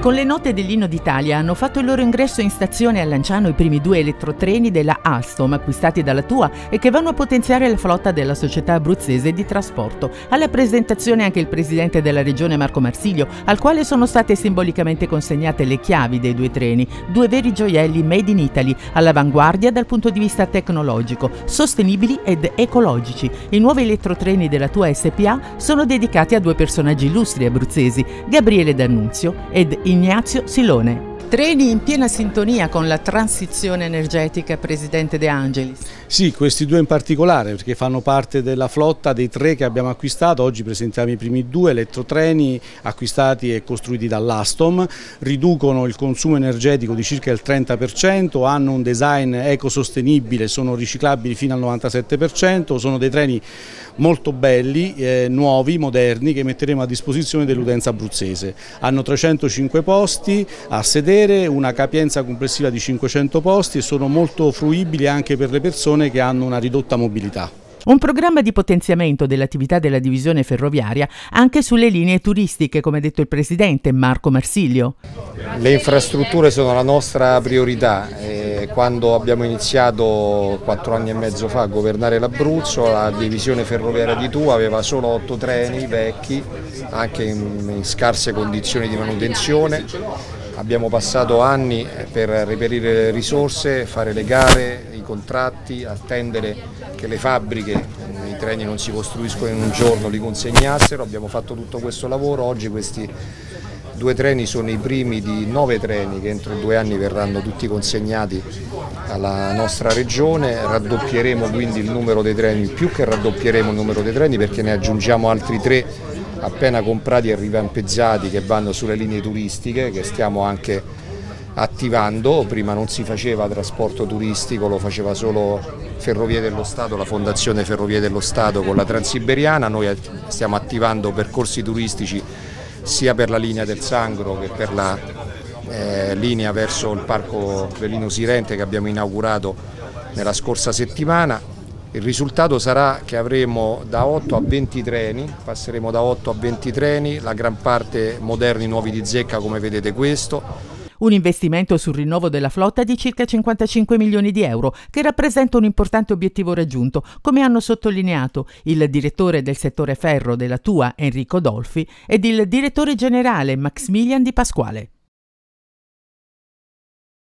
Con le note dell'Inno d'Italia hanno fatto il loro ingresso in stazione a Lanciano i primi 2 elettrotreni della Alstom acquistati dalla TUA e che vanno a potenziare la flotta della società abruzzese di trasporto. Alla presentazione anche il presidente della regione Marco Marsilio, al quale sono state simbolicamente consegnate le chiavi dei 2 treni, 2 veri gioielli made in Italy, all'avanguardia dal punto di vista tecnologico, sostenibili ed ecologici. I nuovi elettrotreni della TUA SPA sono dedicati a 2 personaggi illustri abruzzesi, Gabriele D'Annunzio ed Ignazio Silone. Treni in piena sintonia con la transizione energetica, Presidente De Angelis. Sì, questi 2 in particolare, perché fanno parte della flotta dei 3 che abbiamo acquistato. Oggi presentiamo i primi 2 elettrotreni acquistati e costruiti dall'Alstom. Riducono il consumo energetico di circa il 30%, hanno un design ecosostenibile, sono riciclabili fino al 97%, sono dei treni molto belli, nuovi, moderni, che metteremo a disposizione dell'utenza abruzzese. Hanno 305 posti a sedere, una capienza complessiva di 500 posti e sono molto fruibili anche per le persone che hanno una ridotta mobilità. Un programma di potenziamento dell'attività della divisione ferroviaria anche sulle linee turistiche, come ha detto il Presidente Marco Marsilio. Le infrastrutture sono la nostra priorità. Quando abbiamo iniziato 4 anni e mezzo fa a governare l'Abruzzo, la divisione ferroviaria di TUA aveva solo 8 treni vecchi, anche in scarse condizioni di manutenzione. Abbiamo passato anni per reperire risorse, fare le gare, i contratti, attendere che le fabbriche, i treni non si costruiscono in un giorno, li consegnassero. Abbiamo fatto tutto questo lavoro. Oggi questi 2 treni sono i primi di 9 treni che entro 2 anni verranno tutti consegnati alla nostra regione. Raddoppieremo quindi il numero dei treni, più che raddoppieremo il numero dei treni, perché ne aggiungiamo altri 3 appena comprati e rivampeggiati che vanno sulle linee turistiche, che stiamo anche attivando. Prima non si faceva trasporto turistico, lo faceva solo Ferrovie dello Stato, la Fondazione Ferrovie dello Stato con la Transiberiana. Noi stiamo attivando percorsi turistici sia per la linea del Sangro che per la linea verso il Parco Velino Sirente che abbiamo inaugurato nella scorsa settimana. Il risultato sarà che avremo da 8 a 20 treni, passeremo da 8 a 20 treni, la gran parte moderni, nuovi di zecca, come vedete questo. Un investimento sul rinnovo della flotta di circa 55 milioni di euro, che rappresenta un importante obiettivo raggiunto, come hanno sottolineato il direttore del settore ferro della TUA Enrico Dolfi ed il direttore generale Maximilian Di Pasquale.